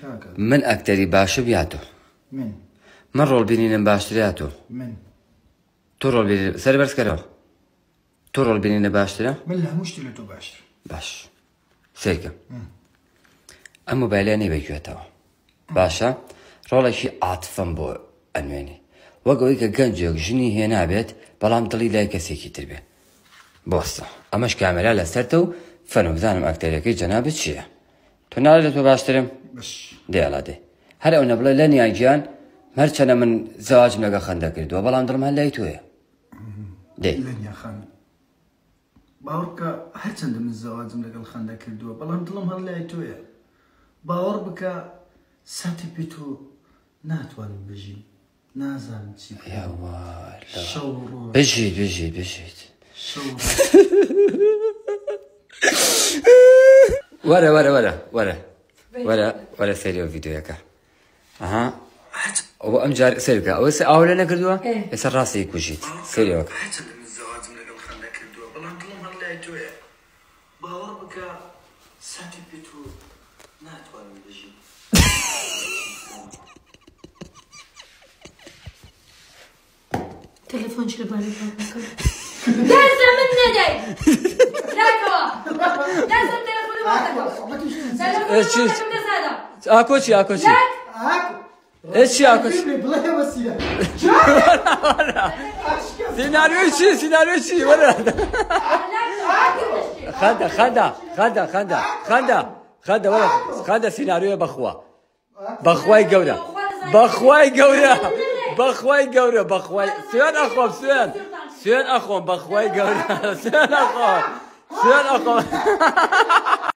من أكتري باشا بياتو من رول بينين باشترياتو تو رول بينين سري برس كرو تو رول بينين باشتريا من لا مشكلته باشتري باش سيركا أما بالياني بيجوتاو باشا رولي شي عاطفا بو أنواني وقويك جنجك جني هنا بيت بلام طلي لا كسيكي تربي بوسطة أماش كاميرا لسرتو فنو بزانم أكتريكي جنابت شيء تنال تو باشتريم بس دي على دي هل أنا بلا لين يجيان مرشنا من زواج نجا خندق كردوا بلام درم هلا يتوه دي لين يا خان باورك هرچند من زواج نجا خندق كردوا بلام درم هلا يتوه باور بك ساتي بيتو ناتوان بجي نازل شي يا والله شورو بجيت شورو ولا سيريو فيديو ياك اها او ام جار سيركا او اولنا كردوا يسر راسي كوجيت سيريو هرچند من زواج نجا خندق كردوا بلام درم هلا يتوه باور بك ساتي بيتو ناتوان بجي تلفون شو بالك دازة من ندي لاكوا دازة التلفون ما تكوا ايش اكوشي هاكو ايش اكوشي بلا وسيله سيناريو شي ولا خدا سيناريو بخواي جورة سيان أخوان بخواي جورة سيان أخوان